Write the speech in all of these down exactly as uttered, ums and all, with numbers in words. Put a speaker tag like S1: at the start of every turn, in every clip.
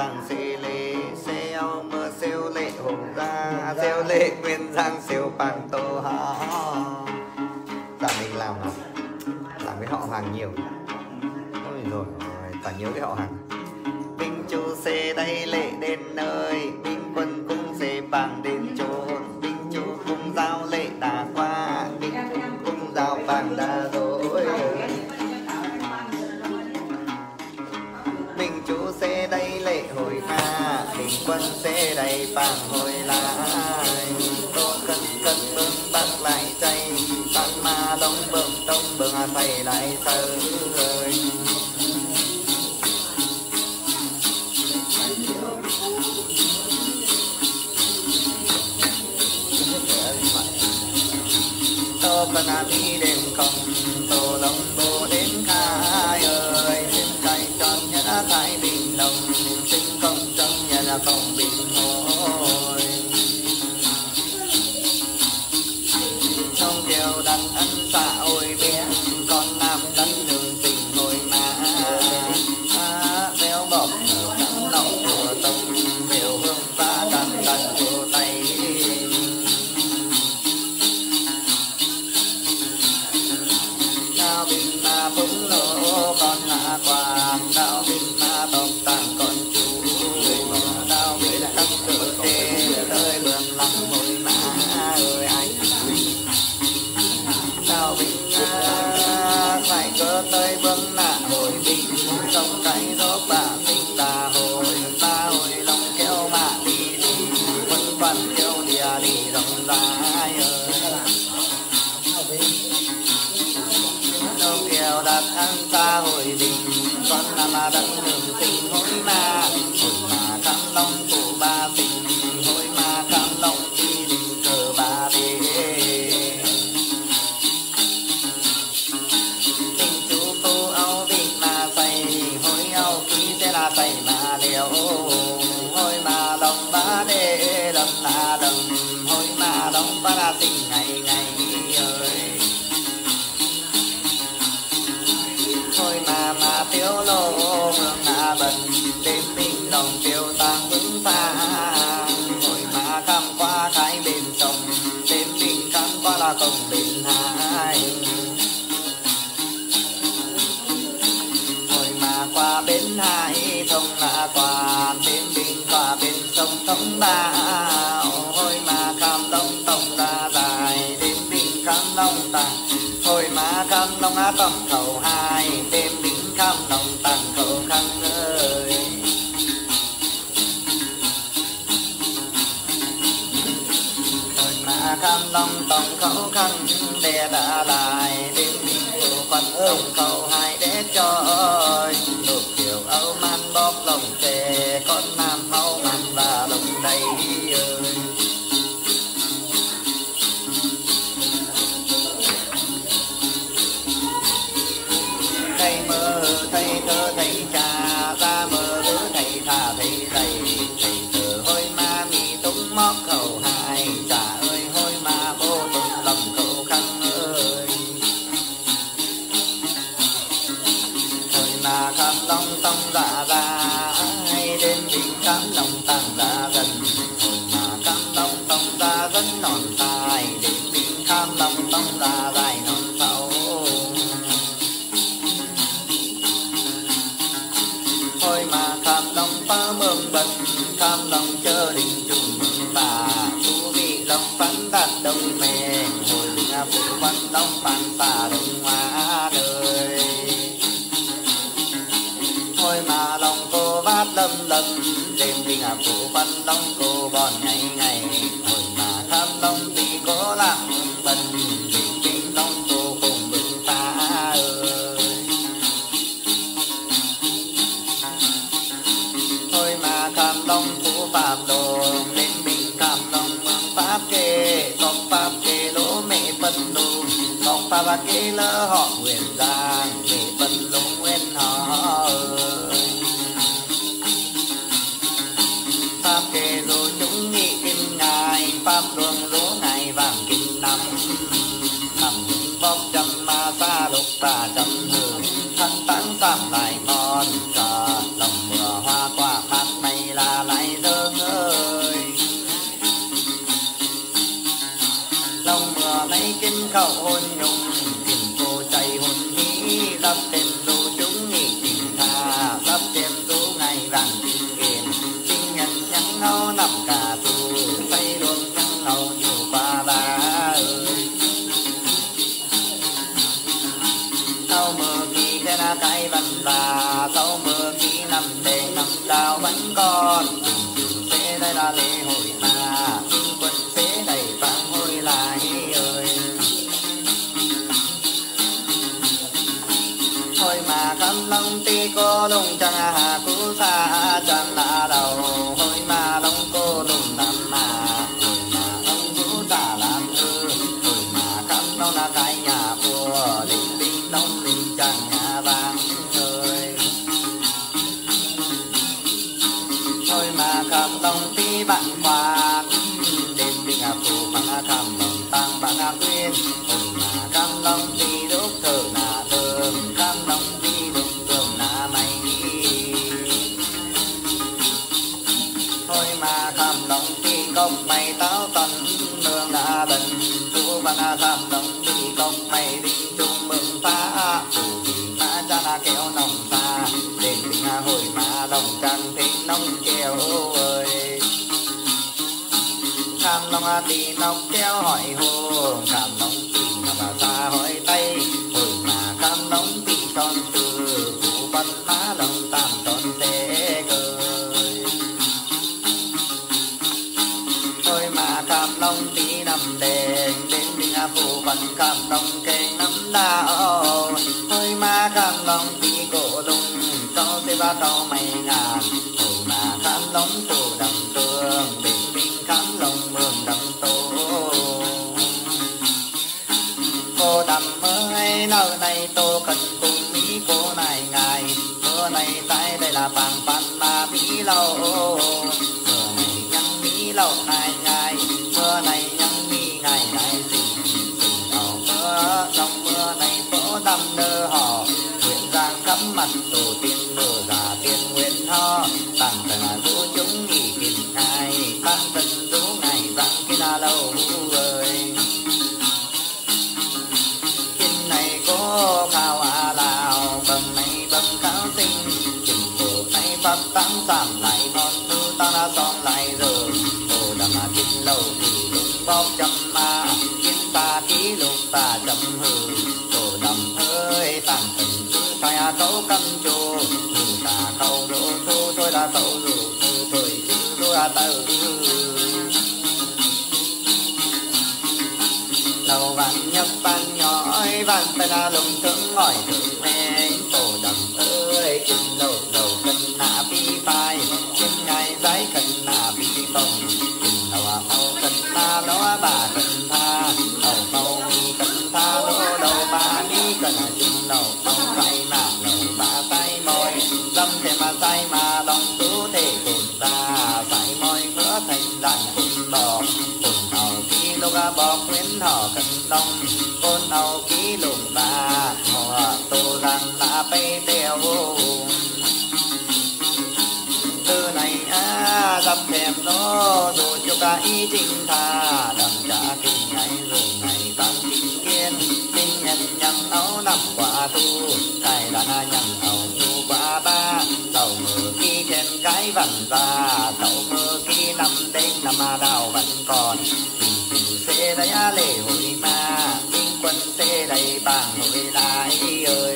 S1: giang xê lê xeo mơ xêu lệ hùng ra xêu lệ nguyên giang xêu bằng tô ha. Dạ mình làm nào làm cái họ hàng nhiều. Ôi rồi toàn nhớ cái họ hàng. Binh chu xê đây lệ đến nơi, binh quân cung xê bằng đến chốn, binh chu cung giao lệ đã qua, binh cung giao bằng đã rồi. Binh chu xê đây lệ hồi ma, binh quân xê đây bằng hồi lại. Tô cân cân bưng bắt lại chay, bắt ma lông bưng tông bưng thầy lại sơ ơi. Tô cần à đi đến không, tô lông bồ đến khai ơi. Xin cày tròn nhất thái bình đồng, xin công trong nhất không bình hồi. Trong kiều đặt ăn xạ ôi bé, con nam đánh đường tình hồi mà. À, béo bọc nở trắng nậu của tông, béo hương phá đàn đàn của tay. Đạo bình mà phúng lỗ con hạ quàng, đạo bình mà tộc tàng con chú. Đạo bình cắt cửa tê, tới bườm lắm hồi mà ơi anh. Đạo bình mà phải cơ tới bưng nạ hồi bình, trong cái gió bạ mình ta hồi, ta hồi lòng kéo mà đi đi, quân văn kéo đìa đi rộng rãi ơi. Đâu kèo đặt ăn xa hồi đình, con nam mà đặng đường tình hối ma, hồi mà cam long phụ ba tình, hồi mà cam long đi đình cờ ba đê. Tình chú cô áo vị mà say, hồi áo ký sẽ là say mà liều, hồi mà lòng ba đê lòng là lòng, hồi mà lòng ba là tình ngày ngày ơi. Thôi mà mà tiêu lô hương nà bần, đêm minh lòng tiêu tang vững pha. Hồi mà cam qua cái bên sông, đêm minh cam qua là công bên hai. Hồi mà qua bên hai thông là qua, đêm minh qua bên sông thông bao. Hồi mà cam đông tông ra dài, đêm minh cam đông tàng. Hồi mà cam long á tầm khẩu hai, đêm đỉnh cam long tàng khẩu khăn ơi. Hồi mà cam long tầm khẩu khăn, đè đã lại, đêm đỉnh khẩu quan ương khẩu hai để cho ơi. Lục kiểu âu man bóp lòng chè, con nam máu man và lòng đầy ơi. Thầy mơ thầy thơ thầy trà, ra mơ lứa thầy thà thầy thầy. Thầy thơ hôi ma mi túng móc khẩu hai, trà ơi hôi ma bố túng lòng khẩu khăn ơi. Hồi mà cam long tông dạ ra, hay đến đỉnh cam long tăng ra gần. Hồi mà cam long tông ra rất non dài, đến đỉnh cam long tông ra dài non sâu. Thôi mà cam long phá mương bần, cam long chớ đình trùng mương bà. Chú vị long phán đạt đông mê, hồi bình phụ văn long phán xà đông hoa đời. Thôi mà long cô bát lâm lâm, đêm bình phụ văn long cô bòn ngày ngày. Hồi mà cam long thì có làm bần, đêm bình long cô cùng bừng ta ơi. Thôi mà cam long phủ pháp đồ, đến bình cam long mương pháp kê. Tộc pháp kê lỗ mẹ phân đồ, tộc pháp kê lỡ họ nguyện giang, mẹ phân lỗ nguyên họ ơi. Pháp kê rồi chúng nghị kim ngài, pháp đường rỗ ngài vàng kim năm. Nằm những bóc trăm ma xa lục tà trăm hương, thân tán giảm lại ngon trà. Lòng mưa hoa quả mát mây áo nằm cả tu say đường nhang ngầu nhiều qua ba sau mưa kỳ thế na cái văn là sau mưa kỳ năm đền năm đào vẫn còn sẽ đây là lễ hội mà quân sẽ đầy vang hồi lại ơi thôi mà khăn long ti cô lùng chẳng hà cú xa chẳng là đầu hồi mà long cô lùng nằm mà hồi mà ông cú xa làm ư hồi mà khăn long là cái nhà vua đình đình long đình chẳng nhà vàng ơi thôi mà khăn long ti bạn quan đêm đình à phụ bằng khăn long tăng bằng à quyên hồi mà khăn long ti đúc thở nà đường khăn long mà kham long ti công mày táo tần nương đã đần chú văn kham long ti công mày đình trung mừng phá chủ vì mà cha là kéo nồng xa đền đình hồi mà đồng trăng thịnh nông kêu ơi kham long ti nóc kéo hỏi hồ kham long ti mà ra hỏi tay hồi mà kham long ti tròn từ phụ văn má long tam tròn thế cơ kham long tí nằm đền đến đình phụ văn kham long kênh nắm đào thôi mà kham long tí cổ lùng cho thế ba trâu mày ngàn thôi mà kham long phủ đầm tương đến đình kham long mường đầm tô cô đầm ơi nơi này tô cần cùng mỹ cô này ngài mưa này tại đây là bàn bàn mà mỹ lâu mưa này nhăng mỹ lâu này ngài mưa này nhăng mi ngày này xinh xinh đầu mưa trong mưa này phố đầm nơ hò nguyện giang khắp mặt tổ tiên nở già tiên nguyện ho tàn tần du chúng nghỉ kịp ngày tàn tần du ngày vang kia là lâu ơi kinh này có khao à lào bầm này bầm khao sinh chừng cổ này pháp tăng giảm lại non tư ta đã son lại rồi cô đầm mà kinh lâu thì bóp chấm ma kinh ta ký lục ta chấm hư tổ đầm ơi tàn tình cứ phải à tấu căm chô hư ta câu đô thu thôi là tấu rủ thư thôi chứ đô à tấu đầu vạn nhấp ban nhỏ ơi vạn tay là lùng thương ngỏi thử mê tổ đầm ơi kinh lâu đầu cân nạ bi phai kinh ngày giấy cân nạ bi bồng kinh lâu à mau cân ta nó bà cân tha đầu mau mi cân tha lỗ đầu bà mi cân à chung đầu không say mà đầu bà say môi dâm thêm mà say mà lòng tú thể tồn ta say môi phữa thành đàn cùng bò cùng đầu ký lô ga bò khuyến thỏ cân đông côn đầu ký lùng ta mùa tô rằng là bay đeo từ này á dập thèm nó dù cho cả ý chính tha đầm trả kinh ngày rồi ngày tăng kinh kiên kinh nhân nhân áo nằm quả tu cái là nhân áo tu quả ba đầu mưa khi khen cái vằn ra đầu mưa khi năm đêm năm mà đào vẫn còn sẽ đây lễ hội mà binh quân sẽ đây bảng hội lại ơi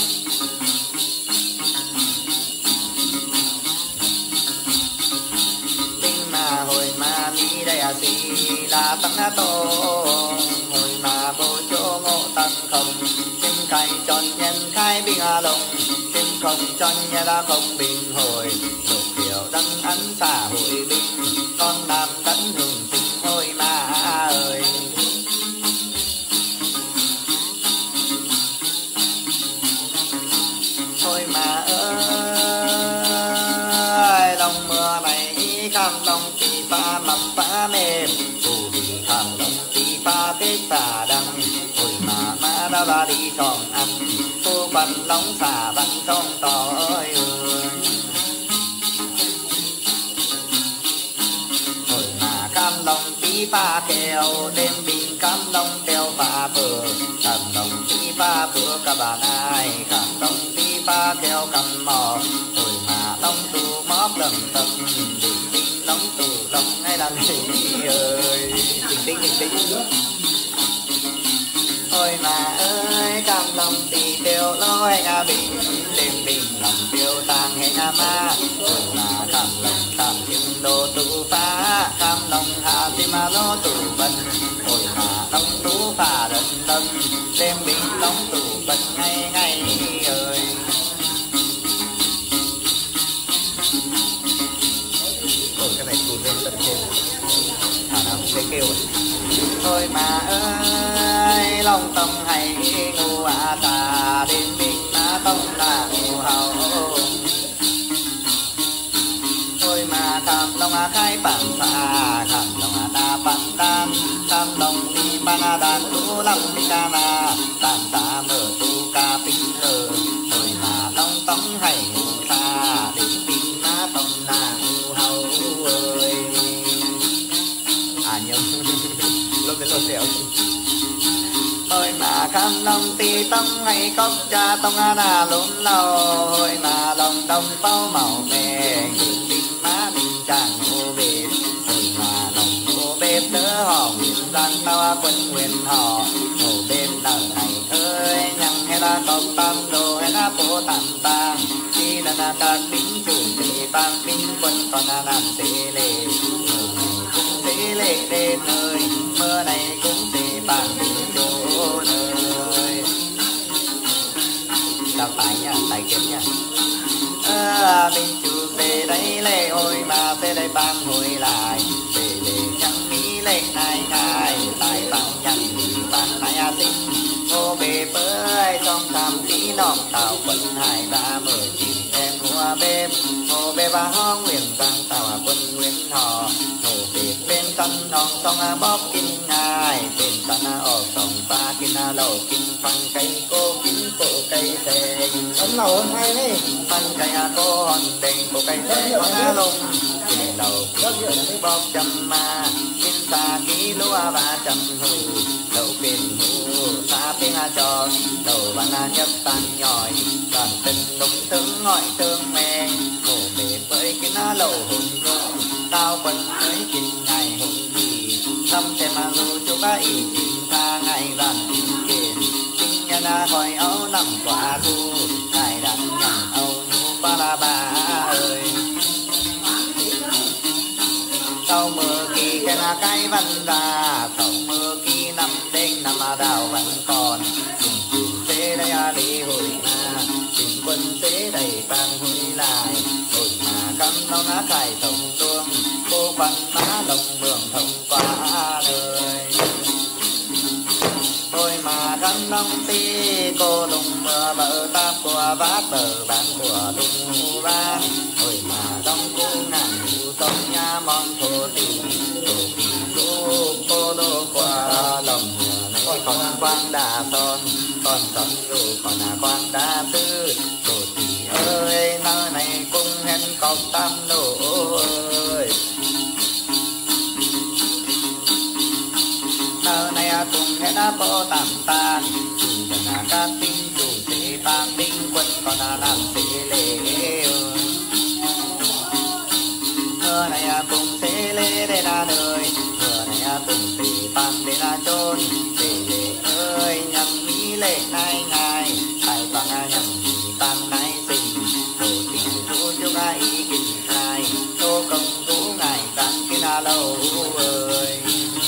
S1: binh mà hồi mà mi đây à xì là tăng tô hồi mà bố chỗ ngộ tăng không xin cày tròn nhân khai binh à lồng xin không tròn nhân đã không bình hồi một kiểu đăng ấn xã hội binh con làm tấn hưởng tình hồi mà ơi thôi mà ơi lòng mưa này kham lòng chỉ pha mập phá mềm dù vì kham lòng chỉ pha tết xả đăng thôi mà má đã ra đi tròn ăn cô bắn lóng xả bắn trong tỏ ơi thôi mà kham lòng chỉ pha kèo đêm bình kham lòng đeo pha bờ kham lòng chỉ pha bữa các bạn ai kham lòng chỉ pha kèo cầm mò thôi mà lòng tu móp lần tâm bình bình lòng tu sống hay là gì ơi bình tĩnh bình tĩnh. Ôi mà ơi cam lòng tì tiêu lôi ngà bình đêm bình lòng tiêu tàng hay ngà ma. Ôi mà cam lòng cam kim đô tu phá cam lòng hạ tim mà lô tu bần. Ôi mà đông tu phá đần đần đêm bình đông tu bần ngay ngay ơi. Ôi cái này tụt lên tận trên thả nào không thấy kêu. Ôi mà ơi lòng tâm hay ngu à ta đêm bình mà tâm là ngu hậu. Ôi mà tham lòng à khai bản phá tham lòng à ta bản đan tham lòng đi ban đàn tu lăng đi ca na tam ta mở tu ca tinh thờ. Ôi mà lòng tâm hay ngu ta đêm bình mà tâm là ngu hậu ơi. À nhầm lúc đến lột dẻo. Ôi mà khăn lòng tì tông hay cốc cha tông á đà lốn lâu. Ôi mà lòng đông bao màu mè nhìn bình má bình chẳng ô bếp. Ôi mà lòng ô bếp đỡ họ nguyện răng tao quân nguyện họ. Ô bếp nở này ơi nhằng hay là cốc tam đồ hay là bố tạm tàng. Khi là là các binh chủ tì bang binh quân còn là làm tê lệ. Tê lệ đêm ơi mưa này cũng tê bang binh chỗ nơi. Đọc tài nha, tài kiếm nha. À, binh chủ tê đấy lệ ôi mà tê đây bang hồi lại. Tê lệ chẳng mỹ lệ này ngài tài bang nhằn bang này à tinh. Ô bê bơi trong tam tí nọng tàu quân hải đã mở chìm em mua bếp. Ô bê ba ho nguyện giang tàu quân nguyên họ. Ô bê bên sân nòng song bóp kinh ngài. Bên sân ở sông ba kinh lầu kinh phăng cây cô kinh cổ cây thề.
S2: Ấn lầu hơn hay đấy.
S1: Phăng cây cô hòn đền cổ cây thề phăng lông. Kinh lầu kinh bóp châm ma. Kinh xa ký lúa ba châm hù. Lầu kinh hù xa tiếng tròn. Đầu bàn nhất tan nhòi. Toàn tình đúng thương ngọi thương mẹ. Ngủ bề với kinh lầu hùng gông. Tao quân với kinh ngày hùng gì. Tâm thêm mà dù chú bá ý kinh tha ngày vạn kinh kiền. Kinh nhân khỏi áo nằm quả thu. Ngài đặt nhằm âu nhu ba la ba ơi. Sau mưa kỳ cái là cái văn ra. Sau mưa kỳ năm đêm năm đào vẫn còn. Dùng chủ thế đây à đi hồi mà. Dùng quân thế đầy bàn hồi lại. Hồi mà cắm nó ná khải thông tuông. Cô văn má lồng mường thông qua đời. Tôi mà gắn nông ti cô lùng mưa bờ tam của vát bờ bán của lùng vang. Tôi mà đông cô ngàn hữu tông nha mong thô tì. Thô tì cô cô đô qua lòng này còn quang đà son. Còn son dù còn là quang đà tư. Thô tì ơi nơi này cung hen cọc tam nổ ơi. Nơi này cùng hết đã có tạm tàn. Chủ thần là các binh chủ sĩ bang binh quân còn là làm sĩ lễ. Nơi này cùng sĩ lễ đây là đời. Nơi này cùng sĩ bang đây là chôn. Sĩ lễ ơi nhằm mỹ lệ này ngài. Tài bang nhằm mỹ bang này sinh. Hồ tình chú chú ngài ý kinh ngài. Tô công chú ngài tăng kinh là lâu ơi.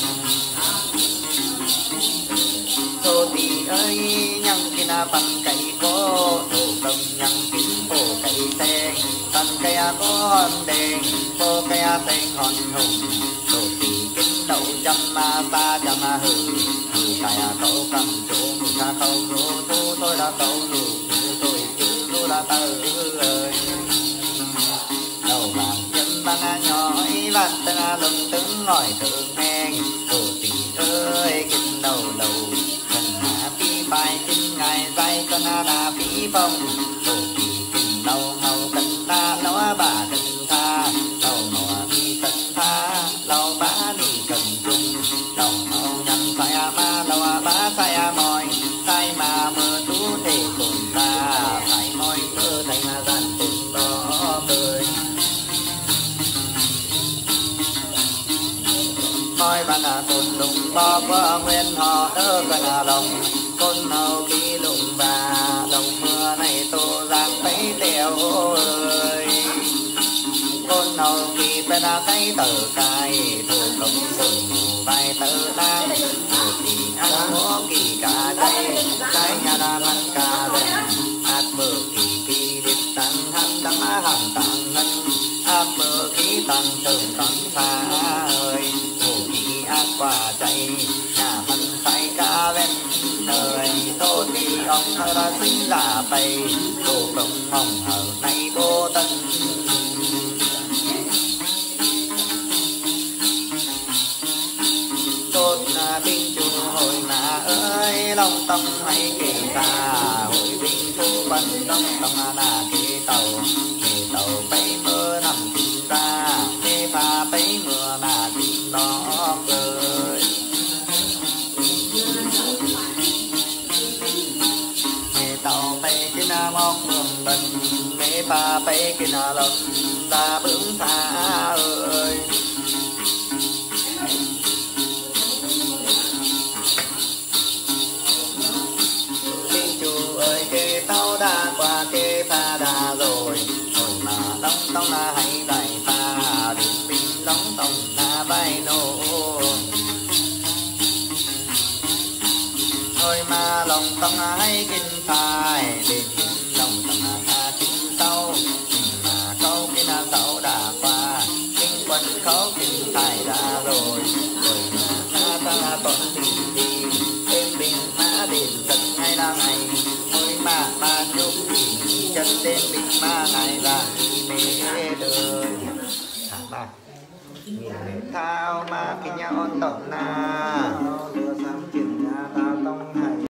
S1: Thô tì ơi nhăng kinh bằng cây cô. Thô công nhăng kinh bồ cây tên. Bằng cây cô hòn đền. Bồ cây tên hòn hùng. Thô tì kinh đậu chăm ma ta chăm ma hư. Hư cây cậu cầm chỗ mù ca khâu rô thu. Tôi đã cậu rù tôi chữ rô đã tơ ơi. Đầu vàng chân băng nhói. Vạn tân lưng tướng ngồi thương men. Thô tì ơi kinh đầu đầu. Bài kinh ngài dạy con đà phí phong. Thổ kỳ kinh đầu ngầu cân ta nó bà cân tha. Đầu nọ đi cân tha. Lâu bá đi cân trung. Đầu nâu nhằm sai à ma. Lâu bá sai à mòi. Sai mà mơ tú thể tồn ta. Sai môi mơ thành gian tình đó bơi. Môi bàn là tụt lùng bó qua nguyên họ đỡ gần là lòng côn hầu khi lùng và đồng mưa này tô giang mấy đèo ơi côn hầu khi bên là cái tờ cài thủ công sừng mù vai tờ đai thủ kỳ ăn múa kỳ cả chay cái nhà đa ăn cả đèn át mơ kỳ kỳ điệp tăng hắn đăng á hàng tăng ngân át mơ khí tăng từng tăng xa ơi thủ kỳ át quả chay nhà phân phải ca ven đời thô thì ông thơ đã sinh là tây thủ công mong ở nay cô tân tốt là binh chủ hồi nà ơi lòng tâm hay kỳ ta hội binh thu bắn đông tâm là kỳ tàu kỳ tàu bay mưa nằm tình ta kỳ pha bay mưa là tình đó ơi kỳ tàu bay kỳ na mong mường bần kỳ pha bay kỳ na lộc ta bướng tha ơi tao đã qua kê pha đà rồi hồi mà đông tông là hay đại pha đừng bình đóng tông là vai nô hồi mà lòng tông là hay kinh phai để kinh lòng tông là pha kinh sâu mà câu kinh là sâu đã qua kinh quân khấu kinh phai đã rồi rồi mà ta ta là tuần tình đi em bình mã điện thật ngay là ngày mà ba chúc thì chân đêm bình ma này là mê đời thả ba nghìn thao mà khi nhau ôn tổng na đưa sáng chuyển nhà ta